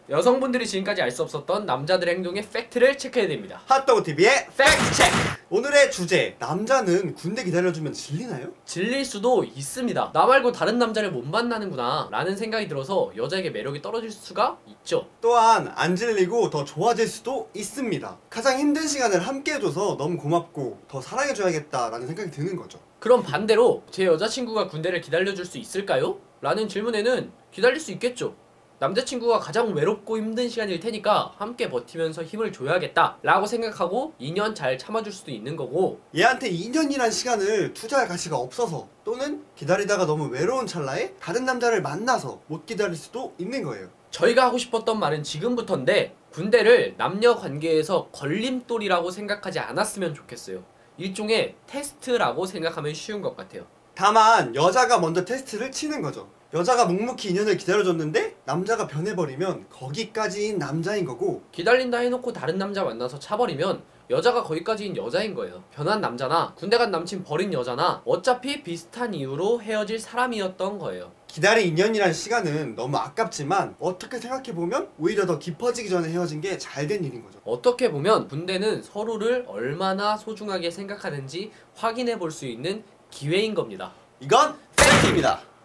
여성분들이 지금까지 알 수 없었던 남자들의 행동의 팩트를 체크해야 됩니다. 핫도그TV의 팩트체크! 오늘의 주제, 남자는 군대 기다려주면 질리나요? 질릴 수도 있습니다. 나 말고 다른 남자를 못 만나는구나 라는 생각이 들어서 여자에게 매력이 떨어질 수가 있죠. 또한 안 질리고 더 좋아질 수도 있습니다. 가장 힘든 시간을 함께 해줘서 너무 고맙고 더 사랑해줘야겠다 라는 생각이 드는 거죠. 그럼 반대로 제 여자친구가 군대를 기다려줄 수 있을까요? 라는 질문에는 기다릴 수 있겠죠. 남자친구가 가장 외롭고 힘든 시간일 테니까 함께 버티면서 힘을 줘야겠다 라고 생각하고 2년 잘 참아줄 수도 있는 거고, 얘한테 2년이란 시간을 투자할 가치가 없어서 또는 기다리다가 너무 외로운 찰나에 다른 남자를 만나서 못 기다릴 수도 있는 거예요. 저희가 하고 싶었던 말은 지금부터인데, 군대를 남녀 관계에서 걸림돌이라고 생각하지 않았으면 좋겠어요. 일종의 테스트라고 생각하면 쉬운 것 같아요. 다만 여자가 먼저 테스트를 치는 거죠. 여자가 묵묵히 2년을 기다려줬는데 남자가 변해버리면 거기까지인 남자인 거고, 기다린다 해놓고 다른 남자 만나서 차버리면 여자가 거기까지인 여자인 거예요. 변한 남자나 군대 간 남친 버린 여자나 어차피 비슷한 이유로 헤어질 사람이었던 거예요. 기다린 2년이란 시간은 너무 아깝지만 어떻게 생각해보면 오히려 더 깊어지기 전에 헤어진 게 잘 된 일인 거죠. 어떻게 보면 군대는 서로를 얼마나 소중하게 생각하는지 확인해 볼 수 있는 기회인 겁니다. 이건 팩트입니다.